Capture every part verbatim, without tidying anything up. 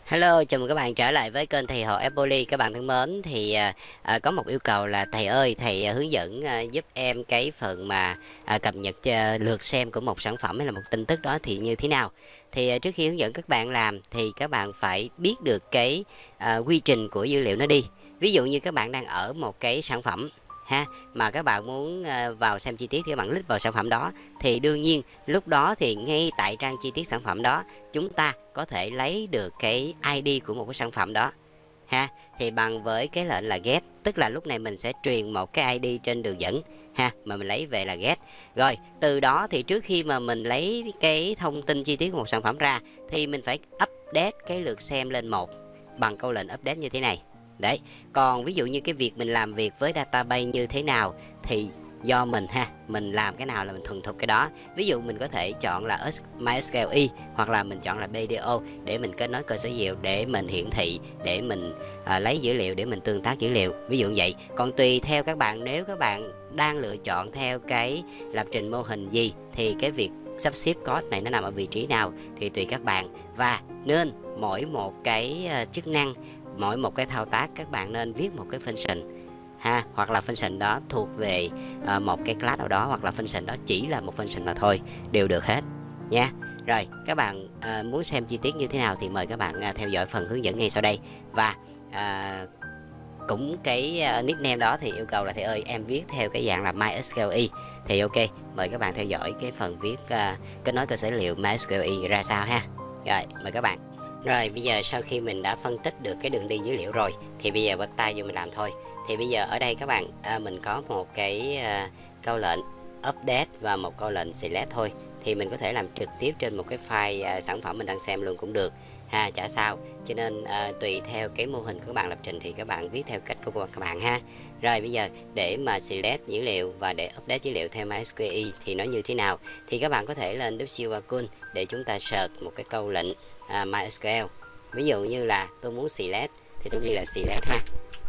Hello, chào mừng các bạn trở lại với kênh Thầy Họ Apple. Các bạn thân mến, thì à, à, có một yêu cầu là thầy ơi, thầy à, hướng dẫn à, giúp em cái phần mà à, cập nhật à, lượt xem của một sản phẩm hay là một tin tức đó thì như thế nào. Thì à, trước khi hướng dẫn các bạn làm thì các bạn phải biết được cái à, quy trình của dữ liệu nó đi. Ví dụ như các bạn đang ở một cái sản phẩm ha, mà các bạn muốn à, vào xem chi tiết thì các bạn click vào sản phẩm đó, thì đương nhiên lúc đó thì ngay tại trang chi tiết sản phẩm đó chúng ta có thể lấy được cái i đê của một cái sản phẩm đó ha, thì bằng với cái lệnh là get, tức là lúc này mình sẽ truyền một cái i đê trên đường dẫn ha, mà mình lấy về là get. Rồi từ đó thì trước khi mà mình lấy cái thông tin chi tiết của một sản phẩm ra thì mình phải update cái lượt xem lên một bằng câu lệnh update như thế này. Đấy, còn ví dụ như cái việc mình làm việc với database như thế nào thì do mình ha, mình làm cái nào là mình thuần thục cái đó. Ví dụ mình có thể chọn là MySQL hoặc là mình chọn là bê đê ô để mình kết nối cơ sở dữ liệu, để mình hiển thị, để mình à, lấy dữ liệu, để mình tương tác dữ liệu, ví dụ vậy. Còn tùy theo các bạn, nếu các bạn đang lựa chọn theo cái lập trình mô hình gì thì cái việc sắp xếp code này nó nằm ở vị trí nào thì tùy các bạn. Và nên mỗi một cái uh, chức năng, mỗi một cái thao tác các bạn nên viết một cái function ha, hoặc là function đó thuộc về uh, một cái class nào đó, hoặc là function đó chỉ là một function mà thôi, đều được hết nha. Rồi các bạn uh, muốn xem chi tiết như thế nào thì mời các bạn uh, theo dõi phần hướng dẫn ngay sau đây. Và uh, cũng cái uh, nickname đó thì yêu cầu là thầy ơi em viết theo cái dạng là MySQL thì ok, mời các bạn theo dõi cái phần viết uh, kết nối cơ sở dữ liệu MySQL ra sao ha. Rồi mời các bạn. Rồi bây giờ sau khi mình đã phân tích được cái đường đi dữ liệu rồi thì bây giờ bắt tay vô mình làm thôi. Thì bây giờ ở đây các bạn à, mình có một cái à, câu lệnh update và một câu lệnh select thôi, thì mình có thể làm trực tiếp trên một cái file à, sản phẩm mình đang xem luôn cũng được ha, chả sao. Cho nên à, tùy theo cái mô hình của các bạn lập trình thì các bạn viết theo cách của các bạn ha. Rồi bây giờ để mà select dữ liệu và để update dữ liệu theo MySQL thì nó như thế nào, thì các bạn có thể lên wcl để chúng ta search một cái câu lệnh à, MySQL. Ví dụ như là tôi muốn select thì tôi ghi là select ha,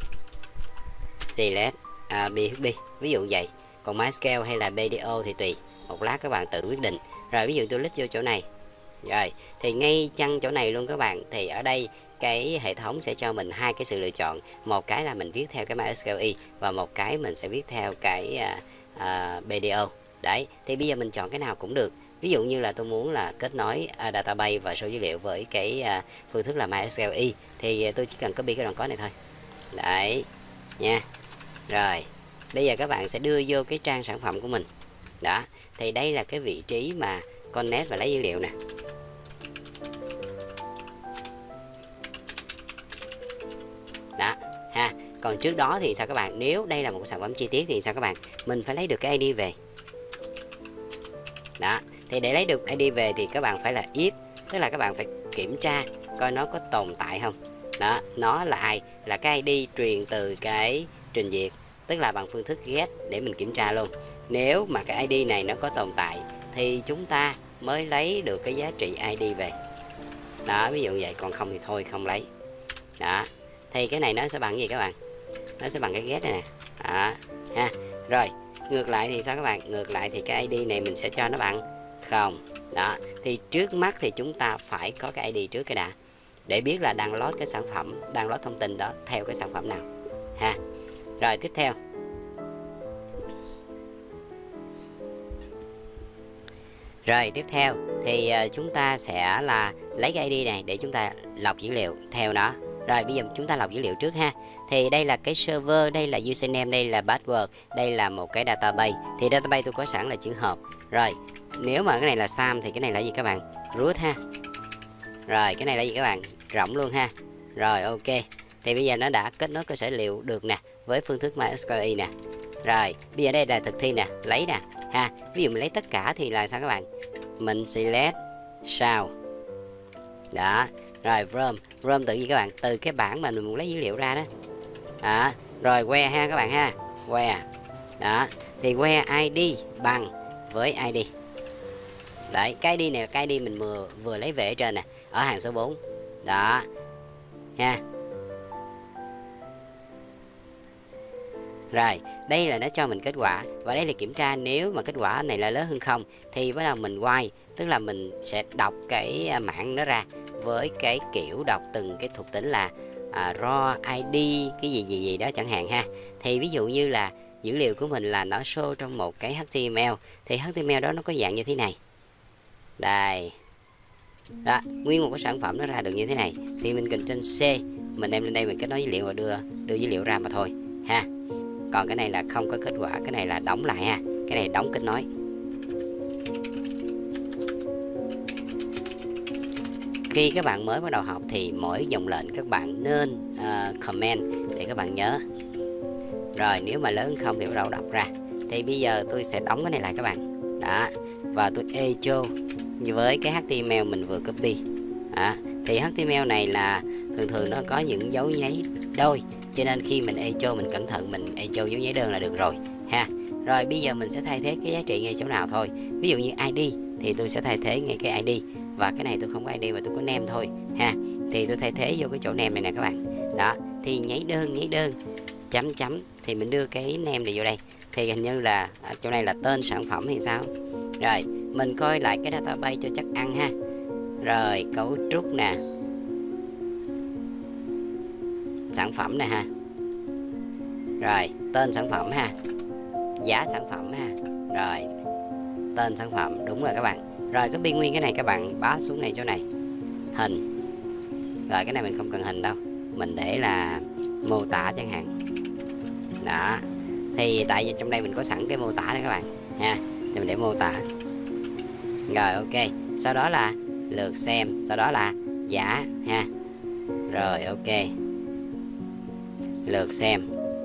select à, bê hát bê ví dụ vậy. Còn MySQL hay là bê đê ô thì tùy, một lát các bạn tự quyết định. Rồi ví dụ tôi click vô chỗ này, rồi thì ngay chăng chỗ này luôn các bạn, thì ở đây cái hệ thống sẽ cho mình hai cái sự lựa chọn, một cái là mình viết theo cái MySQL và một cái mình sẽ viết theo cái à, à, bê đê ô. Đấy, thì bây giờ mình chọn cái nào cũng được. Ví dụ như là tôi muốn là kết nối uh, database và số dữ liệu với cái uh, phương thức là MySQL thì uh, tôi chỉ cần copy cái đoạn code này thôi. Đấy nha. Rồi bây giờ các bạn sẽ đưa vô cái trang sản phẩm của mình. Đó, thì đây là cái vị trí mà connect và lấy dữ liệu nè. Đó ha. Còn trước đó thì sao các bạn, nếu đây là một sản phẩm chi tiết thì sao các bạn, mình phải lấy được cái i đê về. Đó, thì để lấy được i đê về thì các bạn phải là if, tức là các bạn phải kiểm tra coi nó có tồn tại không. Đó, nó là ai, là cái i đê truyền từ cái trình duyệt, tức là bằng phương thức get để mình kiểm tra luôn. Nếu mà cái i đê này nó có tồn tại thì chúng ta mới lấy được cái giá trị i đê về. Đó, ví dụ vậy, còn không thì thôi không lấy. Đó, thì cái này nó sẽ bằng gì các bạn, nó sẽ bằng cái get này nè. Đó ha. Rồi ngược lại thì sao các bạn, ngược lại thì cái i đê này mình sẽ cho nó bằng không. Đó, thì trước mắt thì chúng ta phải có cái i đê trước cái đã, để biết là đang load cái sản phẩm, đang load thông tin đó theo cái sản phẩm nào ha. Rồi tiếp theo, rồi tiếp theo thì uh, chúng ta sẽ là lấy cái i đê này để chúng ta lọc dữ liệu theo nó. Rồi bây giờ chúng ta lọc dữ liệu trước ha. Thì đây là cái server, đây là username, đây là password, đây là một cái database. Thì database tôi có sẵn là chữ hộp. Rồi nếu mà cái này là Sam thì cái này là gì các bạn, root ha. Rồi cái này là gì các bạn, rộng luôn ha. Rồi ok, thì bây giờ nó đã kết nối cơ sở dữ liệu được nè với phương thức MySQL nè. Rồi bây giờ đây là thực thi nè, lấy nè ha. Ví dụ mình lấy tất cả thì là sao các bạn, mình select sao. Đó, rồi from from từ gì các bạn, từ cái bảng mà mình muốn lấy dữ liệu ra đó. Đó, rồi where ha các bạn ha, where. Đó, thì where i đê bằng với i đê. Đấy, cái i đê này là cái i đê mình vừa vừa lấy về ở trên nè, ở hàng số bốn. Đó ha. Rồi, đây là nó cho mình kết quả, và đây là kiểm tra nếu mà kết quả này là lớn hơn không thì bắt đầu mình quay, tức là mình sẽ đọc cái mảng nó ra với cái kiểu đọc từng cái thuộc tính là à, raw i đê cái gì gì gì đó chẳng hạn ha. Thì ví dụ như là dữ liệu của mình là nó show trong một cái hát tê em lờ, thì hát tê em lờ đó nó có dạng như thế này. Đây. Đó, nguyên một cái sản phẩm nó ra được như thế này. Thì mình cần trên C, mình đem lên đây mình kết nối dữ liệu và đưa đưa dữ liệu ra mà thôi ha. Còn cái này là không có kết quả, cái này là đóng lại ha. Cái này đóng kết nối. Khi các bạn mới bắt đầu học thì mỗi dòng lệnh các bạn nên uh, comment để các bạn nhớ. Rồi nếu mà lớn không thì bắt đầu đọc ra. Thì bây giờ tôi sẽ đóng cái này lại các bạn. Đó. Và tôi echo với cái hát tê em lờ mình vừa copy. Đó. Thì hát tê em lờ này là thường thường nó có những dấu nháy đôi, cho nên khi mình echo mình cẩn thận mình echo dấu nháy đơn là được rồi ha. Rồi bây giờ mình sẽ thay thế cái giá trị ngay chỗ nào thôi. Ví dụ như i đê thì tôi sẽ thay thế ngay cái i đê, và cái này tôi không có i đê mà tôi có name thôi ha. Thì tôi thay thế vô cái chỗ name này nè các bạn. Đó, thì nháy đơn nháy đơn chấm chấm thì mình đưa cái name này vô đây. Thì hình như là chỗ này là tên sản phẩm hay sao. Rồi mình coi lại cái database cho chắc ăn ha. Rồi cấu trúc nè, sản phẩm nè ha. Rồi tên sản phẩm ha, giá sản phẩm ha. Rồi tên sản phẩm, đúng rồi các bạn. Rồi cái biên nguyên cái này các bạn bá xuống này chỗ này, hình. Rồi cái này mình không cần hình đâu, mình để là mô tả chẳng hạn. Đó, thì tại vì trong đây mình có sẵn cái mô tả đó các bạn ha, thì mình để mô tả. Rồi ok, sau đó là lượt xem, sau đó là giá ha. Rồi ok, lượt xem.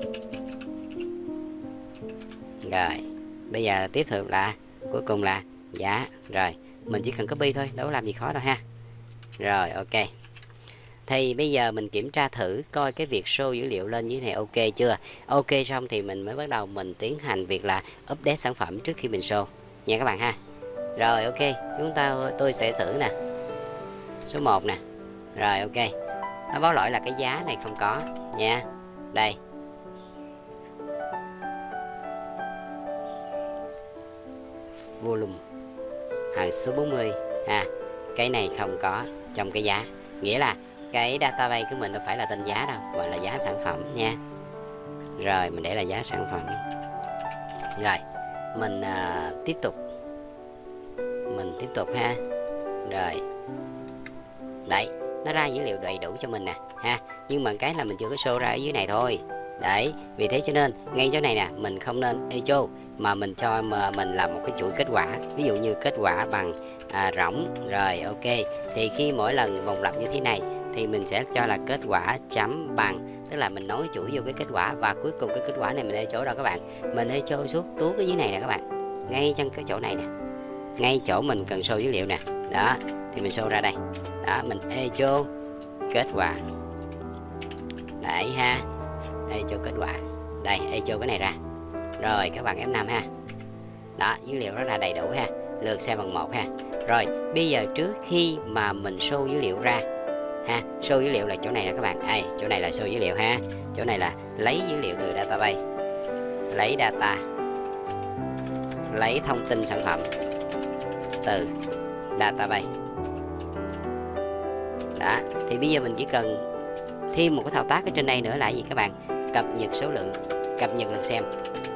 Rồi bây giờ tiếp tục là cuối cùng là giá. Rồi mình chỉ cần copy thôi, đâu có làm gì khó đâu ha. Rồi ok, thì bây giờ mình kiểm tra thử coi cái việc show dữ liệu lên như thế này ok chưa. Ok xong thì mình mới bắt đầu mình tiến hành việc là update sản phẩm trước khi mình show nha các bạn ha. Rồi ok, chúng ta tôi sẽ thử nè, số một nè. Rồi ok, nó báo lỗi là cái giá này không có nha. Đây, volume hàng số bốn mươi ha, cái này không có trong cái giá, nghĩa là cái database của mình đâu phải là tên giá đâu, mà là giá sản phẩm nha. Rồi mình để là giá sản phẩm. Rồi mình à, tiếp tục mình tiếp tục ha. Rồi đấy, nó ra dữ liệu đầy đủ cho mình nè ha, nhưng mà cái là mình chưa có show ra ở dưới này thôi. Đấy, vì thế cho nên ngay chỗ này nè mình không nên echo, mà mình cho mà mình làm một cái chuỗi kết quả. Ví dụ như kết quả bằng à, rỗng. Rồi ok, thì khi mỗi lần vòng lặp như thế này thì mình sẽ cho là kết quả chấm bằng, tức là mình nối chuỗi vô cái kết quả, và cuối cùng cái kết quả này mình echo đâu các bạn, mình echo suốt tuốt cái dưới này nè các bạn, ngay trong cái chỗ này nè, ngay chỗ mình cần show dữ liệu nè. Đó, thì mình show ra đây. Đó, mình echo kết quả. Đấy ha, echo kết quả. Đây, echo cái này ra. Rồi các bạn ép năm ha. Đó, dữ liệu nó ra đầy đủ ha. Lượt xem bằng một ha. Rồi, bây giờ trước khi mà mình show dữ liệu ra ha, show dữ liệu là chỗ này nè các bạn. Đây, chỗ này là show dữ liệu ha. Chỗ này là lấy dữ liệu từ database. Lấy data. Lấy thông tin sản phẩm từ database. Đó, thì bây giờ mình chỉ cần thêm một cái thao tác ở trên đây nữa là gì các bạn? Cập nhật số lượng, cập nhật lượt xem.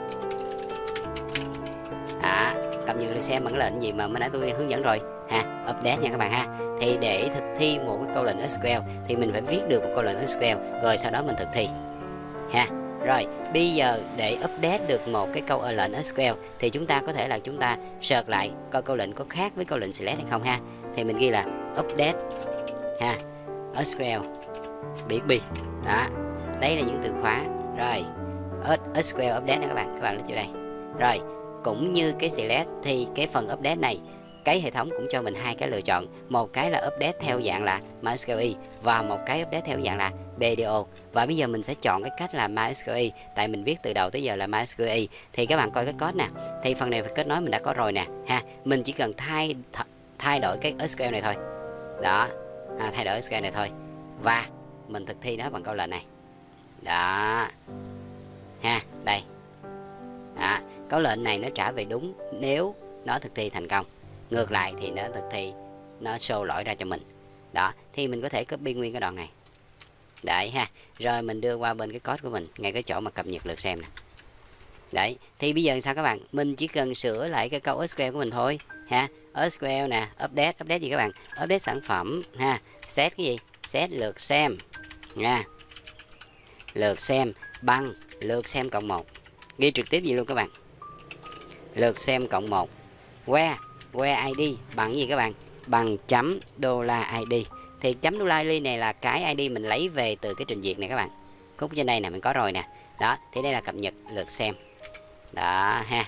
À, cập nhật lượt xem bằng lệnh gì mà mới nãy tôi hướng dẫn rồi ha, update nha các bạn ha. Thì để thực thi một cái câu lệnh ét quy eo thì mình phải viết được một câu lệnh ét quy eo, rồi sau đó mình thực thi ha. Rồi bây giờ để update được một cái câu lệnh ét quy eo thì chúng ta có thể là chúng ta search lại coi câu lệnh có khác với câu lệnh select hay không ha. Thì mình ghi là update ha, ét quy eo bê ích pê. Đó, đây là những từ khóa. Rồi ét quy eo update nha các bạn, các bạn lên chỗ đây. Rồi cũng như cái select thì cái phần update này cái hệ thống cũng cho mình hai cái lựa chọn, một cái là update theo dạng là MySQL và một cái update theo dạng là bê đê ô. Và bây giờ mình sẽ chọn cái cách là MySQL, tại mình viết từ đầu tới giờ là MySQL. Thì các bạn coi cái code nè, thì phần này phải kết nối mình đã có rồi nè ha, mình chỉ cần thay thay đổi cái ét quy eo này thôi. Đó, à, thay đổi ét quy eo này thôi, và mình thực thi nó bằng câu lệnh này. Đó ha, đây. Đó, câu lệnh này nó trả về đúng nếu nó thực thi thành công, ngược lại thì nó thực thi nó show lỗi ra cho mình Đó, thì mình có thể copy nguyên cái đoạn này. Đấy ha. Rồi mình đưa qua bên cái code của mình, ngay cái chỗ mà cập nhật lượt xem nè. Đấy, thì bây giờ sao các bạn? Mình chỉ cần sửa lại cái câu ét quy eo của mình thôi ha. ét quy eo nè, update, update gì các bạn? Update sản phẩm ha. Set cái gì? Set lượt xem nha. Lượt xem bằng lượt xem cộng một. Ghi trực tiếp gì luôn các bạn. Lượt xem cộng một. Where, where i đê bằng gì các bạn? Bằng chấm đô la i đê. Thì chấm đô la i đê này là cái i đê mình lấy về từ cái trình duyệt này các bạn. Khúc trên đây nè mình có rồi nè. Đó, thì đây là cập nhật lượt xem. Đó ha.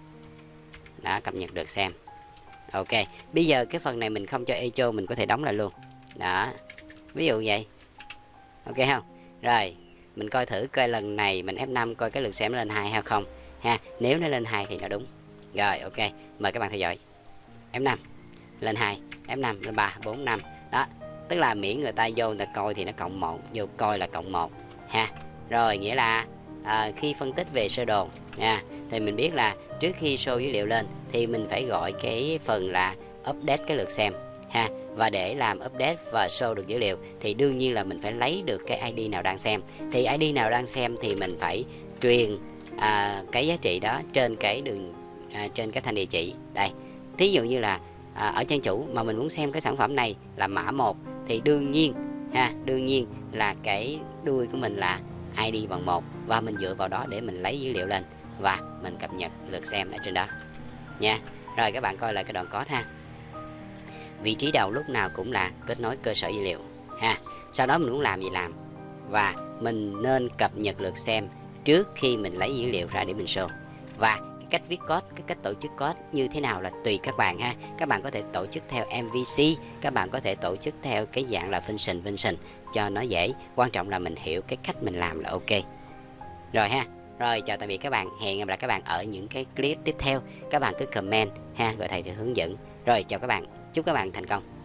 Đó, cập nhật lượt xem. Ok, bây giờ cái phần này mình không cho echo, mình có thể đóng lại luôn. Đó, ví dụ vậy. Ok không? Rồi, mình coi thử coi lần này mình ép năm coi cái lượt xem nó lên hai hay không ha. Nếu nó lên hai thì nó đúng. Rồi, ok, mời các bạn theo dõi. ép năm lên hai, ép năm lên ba, bốn, năm. Đó, tức là miễn người ta vô người ta coi thì nó cộng một, vô coi là cộng một ha. Rồi, nghĩa là à, khi phân tích về sơ đồ nha, thì mình biết là trước khi show dữ liệu lên thì mình phải gọi cái phần là update cái lượt xem ha. Và để làm update và show được dữ liệu thì đương nhiên là mình phải lấy được cái i đê nào đang xem. Thì i đê nào đang xem thì mình phải truyền à, cái giá trị đó trên cái đường à, trên cái thanh địa chỉ đây. Thí dụ như là à, ở trang chủ mà mình muốn xem cái sản phẩm này là mã một thì đương nhiên ha, đương nhiên là cái đuôi của mình là i đê bằng một, và mình dựa vào đó để mình lấy dữ liệu lên và mình cập nhật lượt xem ở trên đó nha. Rồi các bạn coi lại cái đoạn code ha. Vị trí đầu lúc nào cũng là kết nối cơ sở dữ liệu ha. Sau đó mình muốn làm gì làm, và mình nên cập nhật lượt xem trước khi mình lấy dữ liệu ra để mình show. Và cái cách viết code, cái cách tổ chức code như thế nào là tùy các bạn ha. Các bạn có thể tổ chức theo em vê xê, các bạn có thể tổ chức theo cái dạng là function function cho nó dễ. Quan trọng là mình hiểu cái cách mình làm là ok. Rồi ha. Rồi chào tạm biệt các bạn. Hẹn gặp lại các bạn ở những cái clip tiếp theo. Các bạn cứ comment ha, rồi thầy sẽ hướng dẫn. Rồi chào các bạn. Chúc các bạn thành công.